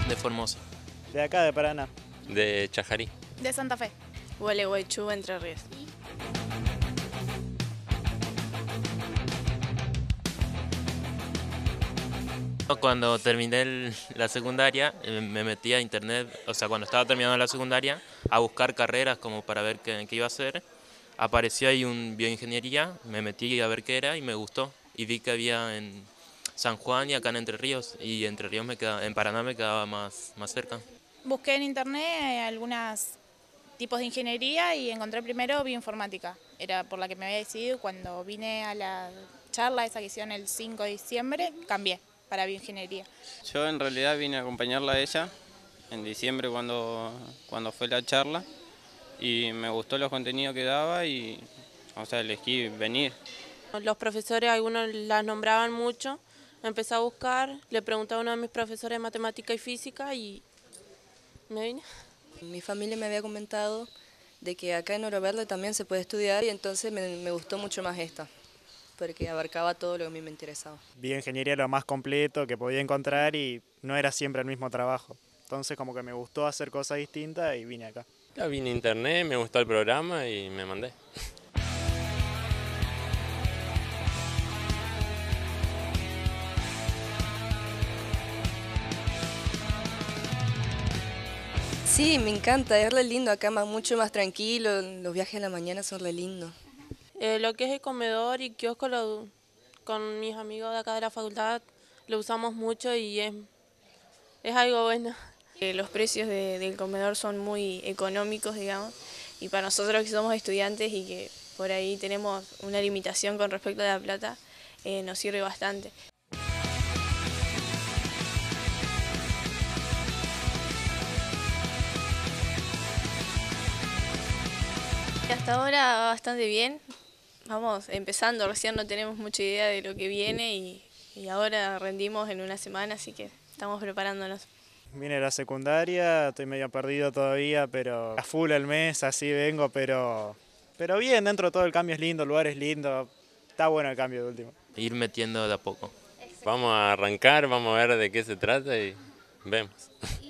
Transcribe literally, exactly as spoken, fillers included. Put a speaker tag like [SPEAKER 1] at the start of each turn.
[SPEAKER 1] De Formosa.
[SPEAKER 2] De acá, de Paraná.
[SPEAKER 3] De Chajarí.
[SPEAKER 4] De Santa Fe.
[SPEAKER 5] Gualeguaychú, Entre Ríos.
[SPEAKER 1] Cuando terminé el- la secundaria, eh, me metí a internet, o sea, cuando estaba terminando la secundaria, a buscar carreras como para ver qué, qué iba a hacer. Apareció ahí un bioingeniería, me metí a ver qué era y me gustó. Y vi que había en San Juan y acá en Entre Ríos, y Entre Ríos me quedaba, en Paraná me quedaba más, más cerca.
[SPEAKER 4] Busqué en internet eh, algunos tipos de ingeniería y encontré primero bioinformática. Era por la que me había decidido y cuando vine a la charla esa que hicieron el cinco de diciembre, cambié para bioingeniería.
[SPEAKER 6] Yo en realidad vine a acompañarla a ella en diciembre cuando, cuando fue la charla y me gustó los contenidos que daba y, o sea, elegí venir.
[SPEAKER 5] Los profesores, algunos las nombraban mucho, empecé a buscar, le pregunté a uno de mis profesores de matemática y física y me vine.
[SPEAKER 7] Mi familia me había comentado de que acá en Oro Verde también se puede estudiar y entonces me, me gustó mucho más esta, porque abarcaba todo lo que a mí me interesaba.
[SPEAKER 2] Bioingeniería era lo más completo que podía encontrar y no era siempre el mismo trabajo. Entonces como que me gustó hacer cosas distintas y vine acá.
[SPEAKER 3] Ya vine a internet, me gustó el programa y me mandé.
[SPEAKER 7] Sí, me encanta, es re lindo acá, más, mucho más tranquilo, los viajes en la mañana son re lindos.
[SPEAKER 5] Eh, lo que es el comedor y kiosco lo, con mis amigos de acá de la facultad lo usamos mucho y es, es algo bueno.
[SPEAKER 8] Eh, Los precios de- del comedor son muy económicos, digamos, y para nosotros que somos estudiantes y que por ahí tenemos una limitación con respecto a la plata, eh, nos sirve bastante. Y hasta ahora va bastante bien, vamos empezando, recién no tenemos mucha idea de lo que viene y, y ahora rendimos en una semana, así que estamos preparándonos.
[SPEAKER 2] Vine a la secundaria, estoy medio perdido todavía, pero a full el mes, así vengo, pero, pero bien, dentro de todo el cambio es lindo, el lugar es lindo, está bueno el cambio de último.
[SPEAKER 1] Ir metiendo de a poco.
[SPEAKER 3] Vamos a arrancar, vamos a ver de qué se trata y vemos.